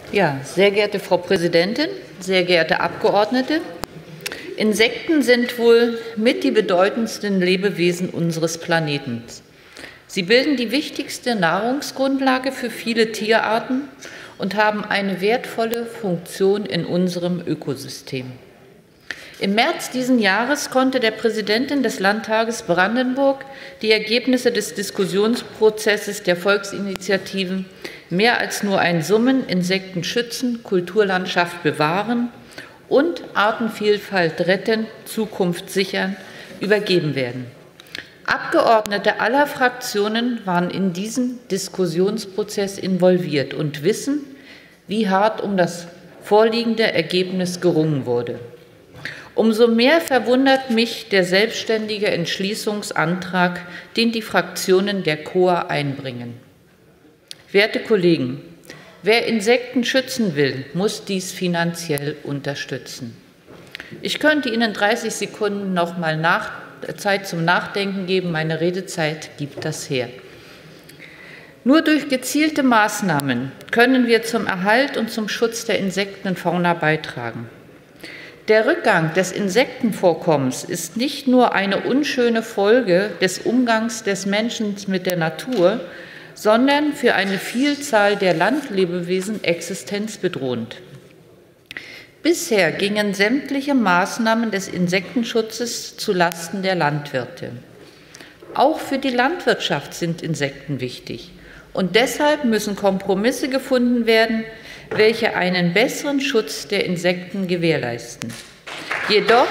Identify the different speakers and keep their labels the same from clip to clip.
Speaker 1: Ja, sehr geehrte Frau Präsidentin, sehr geehrte Abgeordnete! Insekten sind wohl mit die bedeutendsten Lebewesen unseres Planeten. Sie bilden die wichtigste Nahrungsgrundlage für viele Tierarten und haben eine wertvolle Funktion in unserem Ökosystem. Im März diesen Jahres konnte der Präsidentin des Landtages Brandenburg die Ergebnisse des Diskussionsprozesses der Volksinitiativen Mehr als nur ein Summen, Insekten schützen, Kulturlandschaft bewahren und Artenvielfalt retten, Zukunft sichern übergeben werden. Abgeordnete aller Fraktionen waren in diesen Diskussionsprozess involviert und wissen, wie hart um das vorliegende Ergebnis gerungen wurde. Umso mehr verwundert mich der selbstständige Entschließungsantrag, den die Fraktionen der KOA einbringen. Werte Kollegen, wer Insekten schützen will, muss dies finanziell unterstützen. Ich könnte Ihnen 30 Sekunden noch mal Zeit zum Nachdenken geben. Meine Redezeit gibt das her. Nur durch gezielte Maßnahmen können wir zum Erhalt und zum Schutz der Insektenfauna beitragen. Der Rückgang des Insektenvorkommens ist nicht nur eine unschöne Folge des Umgangs des Menschen mit der Natur, sondern für eine Vielzahl der Landlebewesen existenzbedrohend. Bisher gingen sämtliche Maßnahmen des Insektenschutzes zulasten der Landwirte. Auch für die Landwirtschaft sind Insekten wichtig. Und deshalb müssen Kompromisse gefunden werden, welche einen besseren Schutz der Insekten gewährleisten. Jedoch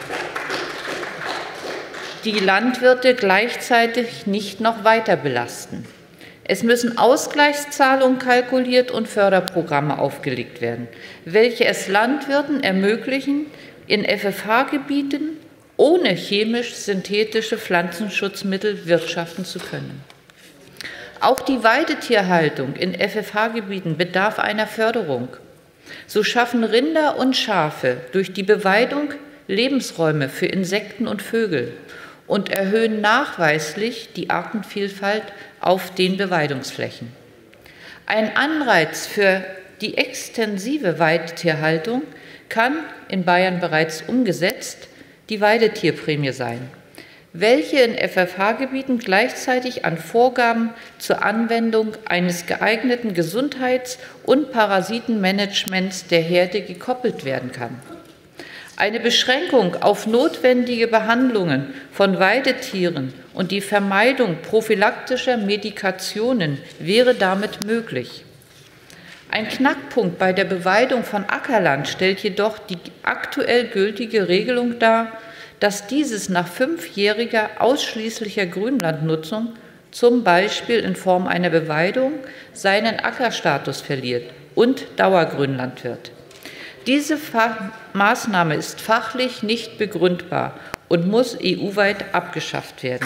Speaker 1: die Landwirte gleichzeitig nicht noch weiter belasten. Es müssen Ausgleichszahlungen kalkuliert und Förderprogramme aufgelegt werden, welche es Landwirten ermöglichen, in FFH-Gebieten ohne chemisch-synthetische Pflanzenschutzmittel wirtschaften zu können. Auch die Weidetierhaltung in FFH-Gebieten bedarf einer Förderung. So schaffen Rinder und Schafe durch die Beweidung Lebensräume für Insekten und Vögel und erhöhen nachweislich die Artenvielfalt auf den Beweidungsflächen. Ein Anreiz für die extensive Weidetierhaltung kann in Bayern bereits umgesetzt die Weidetierprämie sein, welche in FFH-Gebieten gleichzeitig an Vorgaben zur Anwendung eines geeigneten Gesundheits- und Parasitenmanagements der Herde gekoppelt werden kann. Eine Beschränkung auf notwendige Behandlungen von Weidetieren und die Vermeidung prophylaktischer Medikationen wäre damit möglich. Ein Knackpunkt bei der Beweidung von Ackerland stellt jedoch die aktuell gültige Regelung dar, dass dieses nach 5-jähriger ausschließlicher Grünlandnutzung, zum Beispiel in Form einer Beweidung, seinen Ackerstatus verliert und Dauergrünland wird. Diese Maßnahme ist fachlich nicht begründbar und muss EU-weit abgeschafft werden.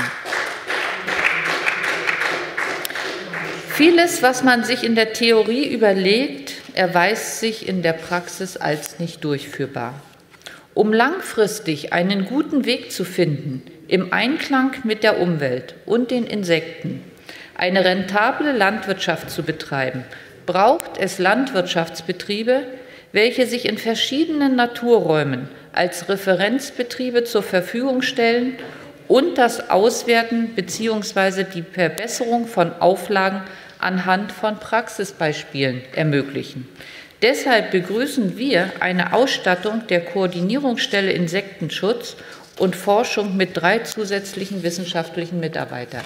Speaker 1: Vieles, was man sich in der Theorie überlegt, erweist sich in der Praxis als nicht durchführbar. Um langfristig einen guten Weg zu finden, im Einklang mit der Umwelt und den Insekten, eine rentable Landwirtschaft zu betreiben, braucht es Landwirtschaftsbetriebe, welche sich in verschiedenen Naturräumen als Referenzbetriebe zur Verfügung stellen und das Auswerten bzw. die Verbesserung von Auflagen anhand von Praxisbeispielen ermöglichen. Deshalb begrüßen wir eine Ausstattung der Koordinierungsstelle Insektenschutz und Forschung mit 3 zusätzlichen wissenschaftlichen Mitarbeitern.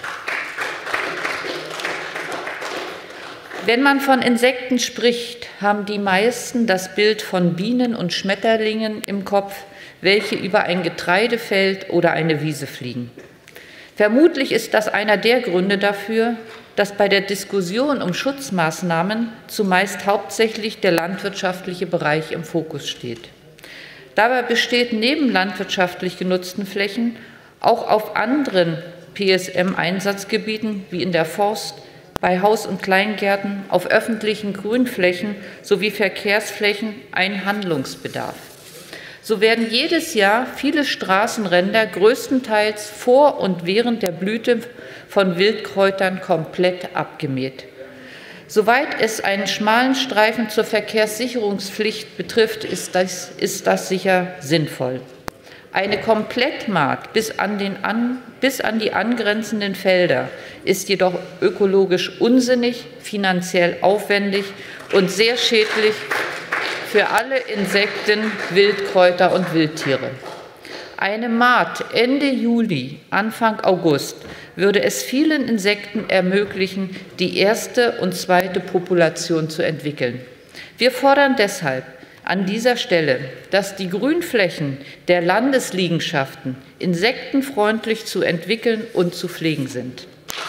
Speaker 1: Wenn man von Insekten spricht, haben die meisten das Bild von Bienen und Schmetterlingen im Kopf, welche über ein Getreidefeld oder eine Wiese fliegen. Vermutlich ist das einer der Gründe dafür, dass bei der Diskussion um Schutzmaßnahmen zumeist hauptsächlich der landwirtschaftliche Bereich im Fokus steht. Dabei besteht neben landwirtschaftlich genutzten Flächen auch auf anderen PSM-Einsatzgebieten wie in der Forst, bei Haus- und Kleingärten, auf öffentlichen Grünflächen sowie Verkehrsflächen ein Handlungsbedarf. So werden jedes Jahr viele Straßenränder größtenteils vor und während der Blüte von Wildkräutern komplett abgemäht. Soweit es einen schmalen Streifen zur Verkehrssicherungspflicht betrifft, ist das sicher sinnvoll. Eine Komplettmahd bis an die angrenzenden Felder ist jedoch ökologisch unsinnig, finanziell aufwendig und sehr schädlich für alle Insekten, Wildkräuter und Wildtiere. Eine Mahd Ende Juli, Anfang August würde es vielen Insekten ermöglichen, die erste und zweite Population zu entwickeln. Wir fordern deshalb an dieser Stelle, dass die Grünflächen der Landesliegenschaften insektenfreundlich zu entwickeln und zu pflegen sind.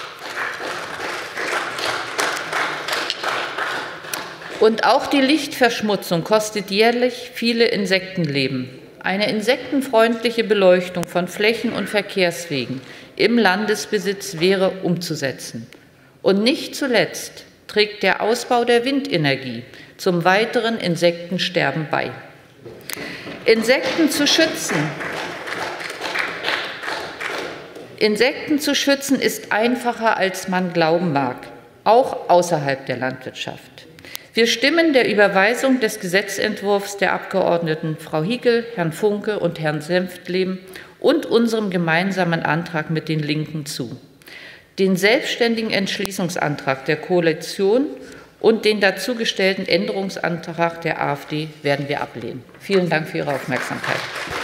Speaker 1: Und auch die Lichtverschmutzung kostet jährlich viele Insektenleben. Eine insektenfreundliche Beleuchtung von Flächen und Verkehrswegen im Landesbesitz wäre umzusetzen. Und nicht zuletzt trägt der Ausbau der Windenergie zum weiteren Insektensterben bei. Insekten zu schützen ist einfacher, als man glauben mag, auch außerhalb der Landwirtschaft. Wir stimmen der Überweisung des Gesetzentwurfs der Abgeordneten Frau Hickel, Herrn Funke und Herrn Senftleben und unserem gemeinsamen Antrag mit den Linken zu. Den selbstständigen Entschließungsantrag der Koalition und den dazu gestellten Änderungsantrag der AfD werden wir ablehnen. Vielen Dank für Ihre Aufmerksamkeit.